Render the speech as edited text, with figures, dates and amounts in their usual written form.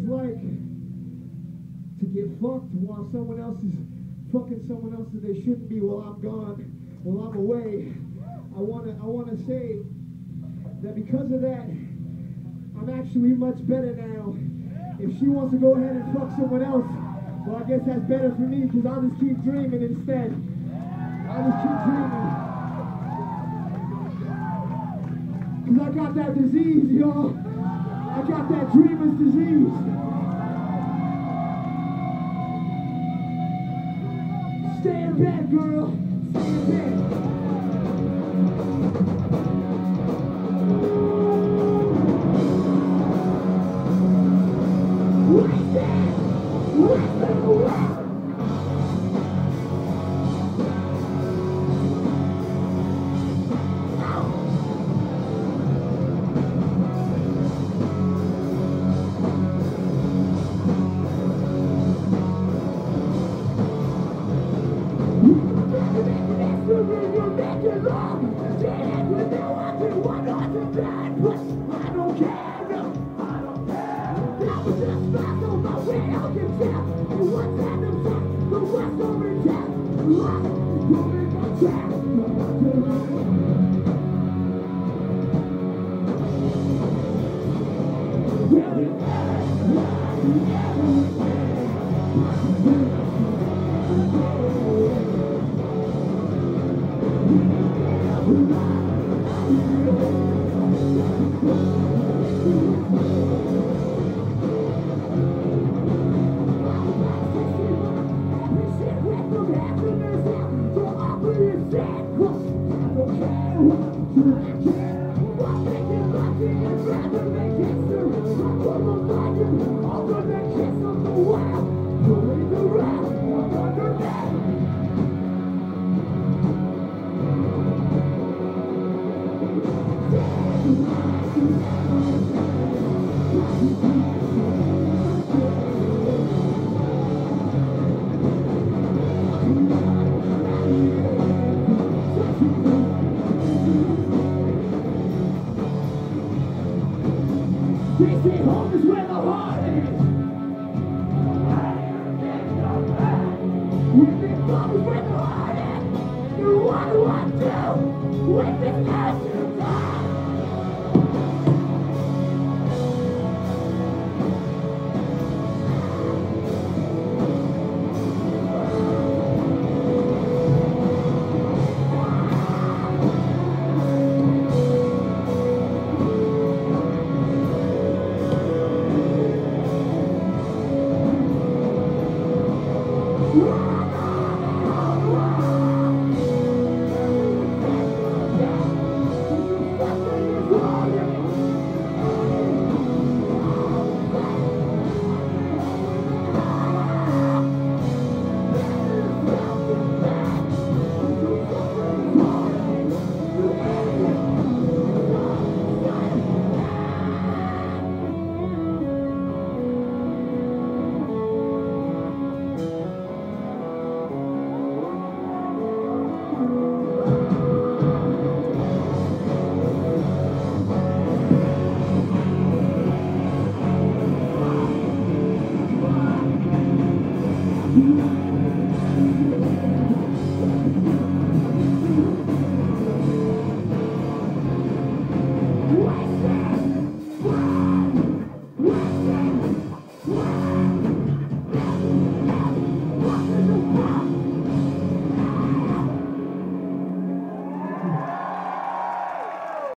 like to get fucked while someone else is fucking someone else that they shouldn't be while I'm gone, while I'm away. I wanna say that because of that, I'm actually much better now. If she wants to go ahead and fuck someone else, well, I guess that's better for me, because I'll just keep dreaming instead. I'll just keep dreaming. Because I got that disease, y'all. I got that dreamer's disease. Stay in bed, girl. Stay in bed. Yeah.